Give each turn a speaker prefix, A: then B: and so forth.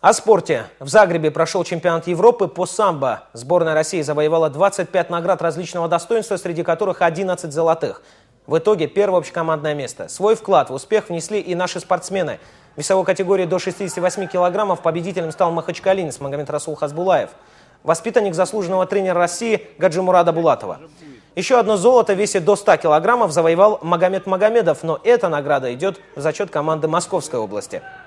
A: О спорте. В Загребе прошел чемпионат Европы по самбо. Сборная России завоевала 25 наград различного достоинства, среди которых 11 золотых. В итоге первое общекомандное место. Свой вклад в успех внесли и наши спортсмены. В весовой категории до 68 килограммов победителем стал махачкалинец Магомедрасул Хасбулаев, воспитанник заслуженного тренера России Гаджимурада Булатова. Еще одно золото в весе до 100 килограммов завоевал Магомед Магомедов, но эта награда идет в зачет команды Московской области.